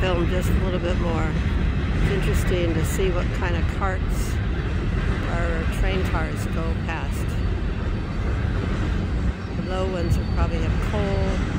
film just a little bit more. It's interesting to see what kind of carts or train cars go past. The low ones would probably have coal.